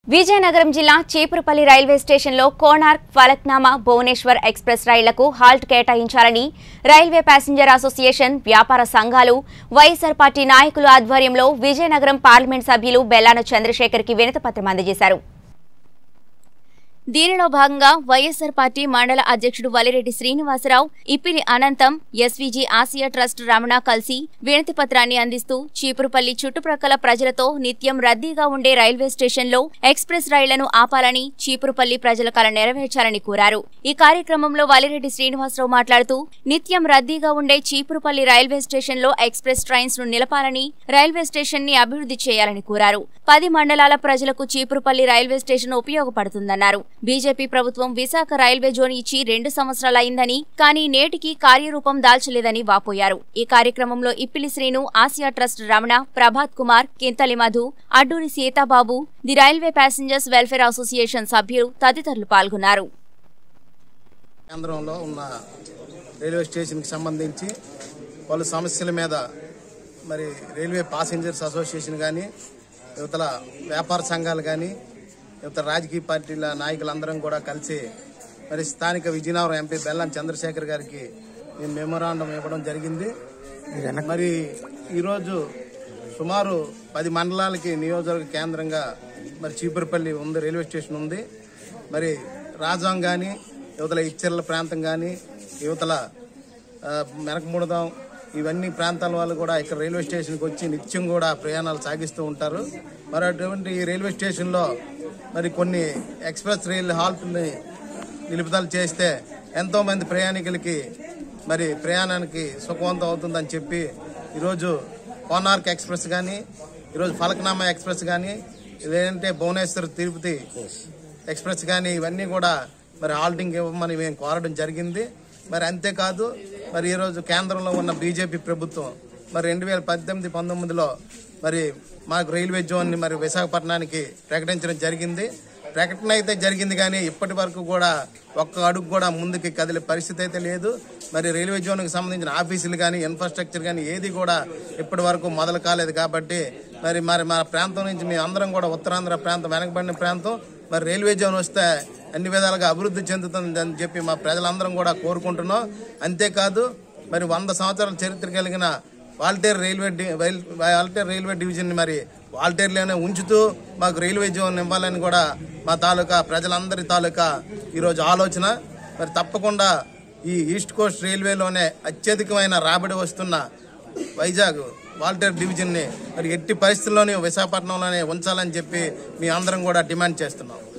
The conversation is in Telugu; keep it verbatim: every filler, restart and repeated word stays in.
విజయనగరం జిల్లా చీపురుపల్లి రైల్వే స్టేషన్లో కోనార్క్, ఫలక్నామా, భువనేశ్వర్ ఎక్స్ప్రెస్ రైళ్లకు హాల్ట్ కేటాయించాలని రైల్వే ప్యాసింజర్ అసోసియేషన్, వ్యాపార సంఘాలు, వైఎస్ఆర్ పార్టీ నాయకుల ఆధ్వర్యంలో విజయనగరం పార్లమెంట్ సభ్యులు బెల్లాన చంద్రశేఖర్కి వినతిపత్రం అందజేశారు. దీనిలో భాగంగా వైఎస్ఆర్ పార్టీ మండల అధ్యక్షుడు వలిరెడ్డి శ్రీనివాసరావు, ఇప్పిలి అనంతం, ఎస్వీజీ ఆసియా ట్రస్ట్ రమణ కలిసి వినతి పత్రాన్ని అందిస్తూ చీపురుపల్లి చుట్టుప్రక్కల ప్రజలతో నిత్యం రద్దీగా ఉండే రైల్వే స్టేషన్లో ఎక్స్ప్రెస్ రైళ్లను ఆపాలని, చీపురుపల్లి ప్రజల కల నెరవేర్చాలని కోరారు. ఈ కార్యక్రమంలో వలిరెడ్డి శ్రీనివాసరావు మాట్లాడుతూ నిత్యం రద్దీగా ఉండే చీపురుపల్లి రైల్వే స్టేషన్లో ఎక్స్ప్రెస్ ట్రైన్స్ ను నిలపాలని, రైల్వే స్టేషన్ ని అభివృద్ధి చేయాలని కోరారు. పది మండలాల ప్రజలకు చీపురుపల్లి రైల్వే స్టేషన్ ఉపయోగపడుతుందన్నారు. బీజేపీ ప్రభుత్వం విశాఖ రైల్వే జోన్ ఇచ్చి రెండు సంవత్సరాలైందని, కానీ నేటికి కార్యరూపం దాల్చలేదని వాపోయారు. ఈ కార్యక్రమంలో Ippili Srinu, Asia trust Ramana, Prabhat Kumar, Kinthali Madhu, Adduri Seethababu, the railway passengers welfare association సభ్యులు తదితరులు పాల్గొన్నారు. కేంద్రంలో ఉన్న రైల్వే స్టేషన్ కి సంబంధించి పలు సమస్యల మీద మరి రైల్వే ప్యాసింజర్స్ అసోసియేషన్ కానీ, యువతల వ్యాపార సంఘాలు కానీ, యువత రాజకీయ పార్టీల నాయకులందరం కూడా కలిసి మరి స్థానిక విజయనగరం ఎంపీ బెల్లాన చంద్రశేఖర్ గారికి నేను మెమోరాండం ఇవ్వడం జరిగింది. మరి ఈరోజు సుమారు పది మండలాలకి నియోజకవర్గ కేంద్రంగా మరి చీపురుపల్లి ఉంది, రైల్వే స్టేషన్ ఉంది. మరి రాజాం కానీ, యువతల ఇచ్చర్ల ప్రాంతం కానీ, యువతల మెనకముడదాం, ఇవన్నీ ప్రాంతాల వాళ్ళు కూడా ఇక్కడ రైల్వే స్టేషన్కి వచ్చి నిత్యం కూడా ప్రయాణాలు సాగిస్తూ ఉంటారు. మరి అటువంటి ఈ రైల్వే స్టేషన్లో మరి కొన్ని ఎక్స్ప్రెస్ రైలు హాల్ట్ని నిలుపుదల చేస్తే ఎంతో మంది ప్రయాణికులకి మరి ప్రయాణానికి సుఖవంతం అవుతుందని చెప్పి ఈరోజు కోనార్క్ ఎక్స్ప్రెస్ కానీ, ఈరోజు ఫలక్నామా ఎక్స్ప్రెస్ కానీ, లేదంటే భువనేశ్వర్ తిరుపతి ఎక్స్ప్రెస్ కానీ ఇవన్నీ కూడా మరి హాల్టింగ్ ఇవ్వమని మేము కోరడం జరిగింది. మరి అంతేకాదు మరి ఈరోజు కేంద్రంలో ఉన్న బీజేపీ ప్రభుత్వం మరి రెండు వేల పద్దెనిమిది పంతొమ్మిదిలో మరి మాకు రైల్వే జోన్ ని మరి విశాఖపట్నానికి ప్రకటించడం జరిగింది. ప్రకటన అయితే జరిగింది కానీ ఇప్పటి వరకు కూడా ఒక్క అడుగు కూడా ముందుకి కదిలే పరిస్థితి అయితే లేదు. మరి రైల్వే జోన్ కి సంబంధించిన ఆఫీసులు కానీ, ఇన్ఫ్రాస్ట్రక్చర్ కానీ ఏది కూడా ఇప్పటి వరకు మొదలు కాలేదు. కాబట్టి మరి మరి మా ప్రాంతం నుంచి మేము అందరం కూడా ఉత్తరాంధ్ర ప్రాంతం, వెనకబడిన ప్రాంతం, మరి రైల్వే జోన్ వస్తే అన్ని విధాలుగా అభివృద్ధి చెందుతుందని చెప్పి మా ప్రజలందరం కూడా కోరుకుంటున్నాం. అంతేకాదు మరి వంద సంవత్సరాల చరిత్ర కలిగిన Waltair railway Waltair railway division మరి వాల్టేర్లోనే ఉంచుతూ మాకు రైల్వే జోన్ ఇవ్వాలని కూడా మా తాలూకా ప్రజలందరి తాలూకా ఈరోజు ఆలోచన. మరి తప్పకుండా ఈ ఈస్ట్ కోస్ట్ రైల్వేలోనే అత్యధికమైన రాబడి వస్తున్న వైజాగ్ వాల్టేర్ డివిజన్ని మరి ఎట్టి పరిస్థితుల్లోనే విశాఖపట్నంలోనే ఉంచాలని చెప్పి మీ అందరం కూడా డిమాండ్ చేస్తున్నాం.